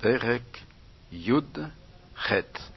פרק י"ח.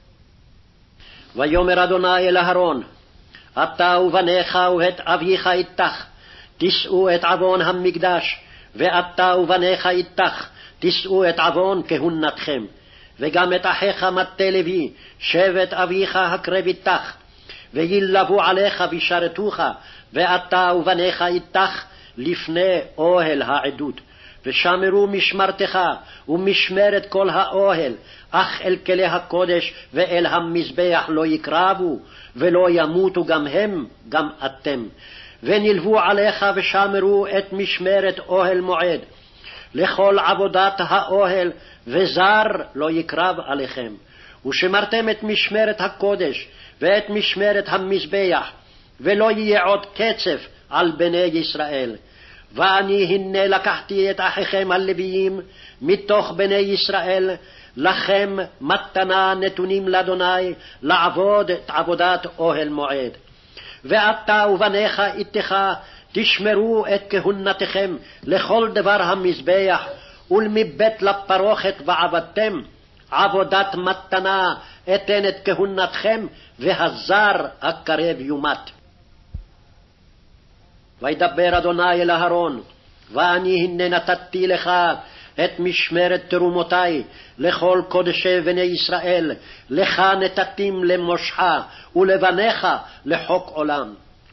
ויאמר אדוני אל אהרון, אתה ובניך ואת אביך איתך תישאו את עוון המקדש, ואתה ובניך איתך תישאו את עוון כהונתכם, וגם את אחיך מטה לוי שבט אביך הקרב איתך, וילבו עליך וישרתוך, ואתה ובניך איתך לפני אוהל העדות. ושמרו משמרתך ומשמרת כל האוהל, אך אל כלי הקודש ואל המזבח לא יקרבו, ולא ימותו גם הם, גם אתם. ונלוו עליך ושמרו את משמרת אוהל מועד, לכל עבודת האוהל, וזר לא יקרב עליכם. ושמרתם את משמרת הקודש ואת משמרת המזבח, ולא יהיה עוד קצף על בני ישראל. ואני הנה לקחתי את אחיכם הלוויים מתוך בני ישראל, לכם מתנה נתונים לאדוני לעבוד את עבודת אוהל מועד. ואתה ובניך איתך תשמרו את כהונתכם לכל דבר המזבח, ולמבית לפרוכת ועבדתם עבודת מתנה אתן את כהונתכם, והזר הקרב יומת. וידבר אדוני אל אהרון, ואני הנה נתתי לך את משמרת תרומותי לכל קודשי בני ישראל, לך נתתים למושכה ולבניך לחוק עולם.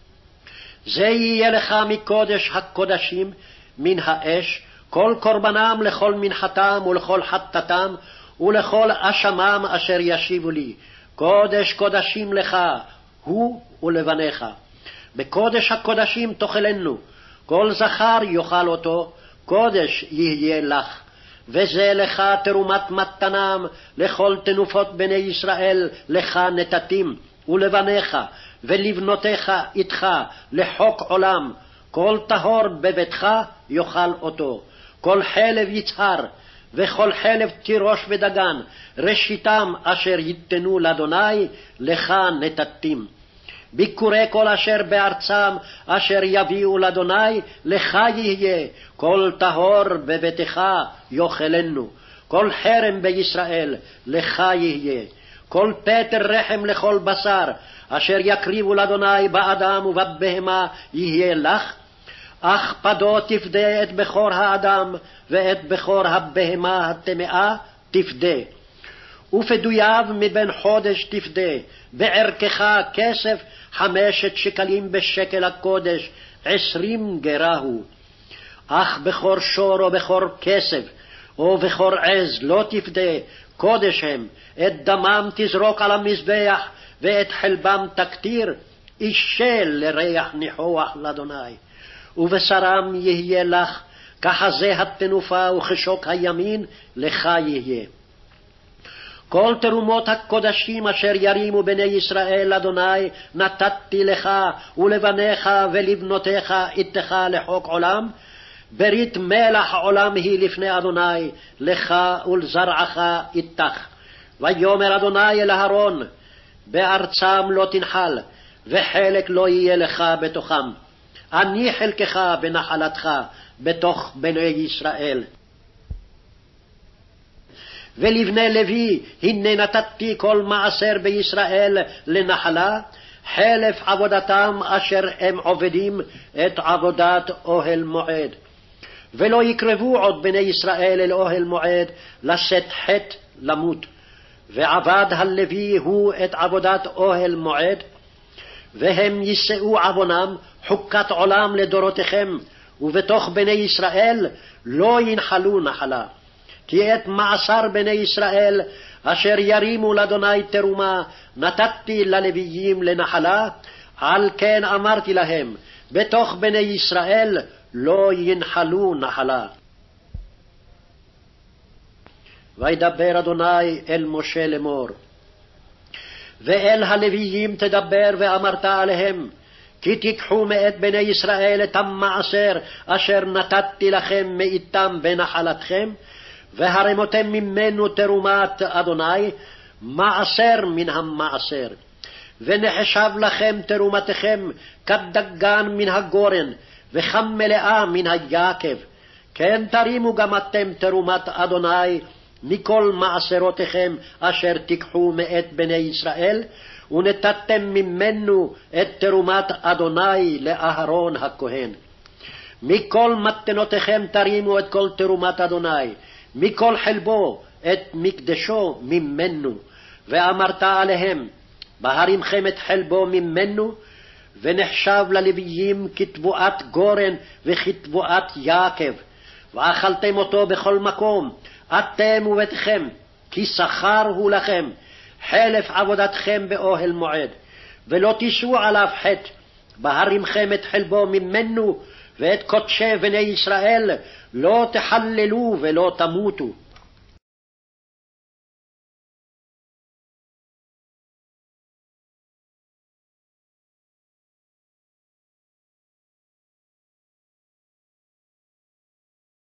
זה יהיה לך מקודש הקודשים מן האש, כל קורבנם לכל מנחתם ולכל חטאתם ולכל אשמם אשר ישיבו לי. קודש קודשים לך הוא ולבניך. בקודש הקודשים תאכלנו, כל זכר יאכל אותו, קודש יהיה לך. וזה לך תרומת מתנם לכל תנופות בני ישראל, לך נתתים ולבניך ולבנותיך איתך לחוק עולם. כל טהור בביתך יאכל אותו, כל חלב יצהר וכל חלב תירוש ודגן, ראשיתם אשר ייתנו לאדוני לך נתתים. ביקורי כל אשר בארצם אשר יביאו לאדוני לך יהיה, כל טהור בביתך יאכלנו. כל חרם בישראל לך יהיה, כל פטר רחם לכל בשר אשר יקריבו לאדוני באדם ובבהמה יהיה לך. אך פדו תפדה את בכור האדם ואת בכור הבהמה הטמאה תפדה. ופדויו מבין חודש תפדה, בערכך כסף 5 שקלים בשקל הקודש, 20 גרה הוא. אך בכור שור או בכור כסף או בכור עז לא תפדה, קודש הם. את דמם תזרוק על המזבח ואת חלבם תקטיר, אישל לריח ניחוח לאדוני. ובשרם יהיה לך כחזה התנופה וכשוק הימין לך יהיה. כל תרומות הקודשים אשר ירימו בני ישראל אדוני נתתי לך ולבניך ולבנותיך איתך לחוק עולם. ברית מלח עולם היא לפני אדוני לך ולזרעך איתך. ויאמר אדוני אל אהרון, בארצם לא תנחל וחלק לא יהיה לך בתוכם, אני חלקך בנחלתך בתוך בני ישראל. ולבני לוי הנה נתתי כל מעשר בישראל לנחלה, חלף עבודתם אשר הם עובדים את עבודת אוהל מועד. ולא יקרבו עוד בני ישראל אל אוהל מועד לשאת חטא למות. ועבד הלוי הוא את עבודת אוהל מועד, והם יישאו עוונם חוקת עולם לדורותיכם, ובתוך בני ישראל לא ינחלו נחלה. כי את מעשר בני ישראל אשר ירימו לאדוני תרומה נתתי ללוויים לנחלה, על כן אמרתי להם, בתוך בני ישראל לא ינחלו נחלה. וידבר אדוני אל משה לאמור, ואל הלוויים תדבר ואמרת עליהם, כי תיקחו מאת בני ישראל את המעשר אשר נתתי לכם מאיתם בנחלתכם, והרמותם ממנו תרומת אדוני, מעשר מן המעשר. ונחשב לכם תרומתכם כדגן מן הגורן, וכמלאה מן היקב. כן תרימו גם אתם תרומת אדוני מכל מעשרותיכם אשר תיקחו מאת בני ישראל, ונתתם ממנו את תרומת אדוני לאהרון הכהן. מכל מתנותיכם תרימו את כל תרומת אדוני, מכל חלבו את מקדשו ממנו. ואמרת עליהם, בהרימכם את חלבו ממנו, ונחשב ללוויים כתבואת גורן וכתבואת יעקב. ואכלתם אותו בכל מקום, אתם וביתכם, כי שכר הוא לכם, חלף עבודתכם באוהל מועד. ולא תישאו עליו חטא, בהרימכם את חלבו ממנו, ואת קודשי בני ישראל לא תחללו ולא תמותו.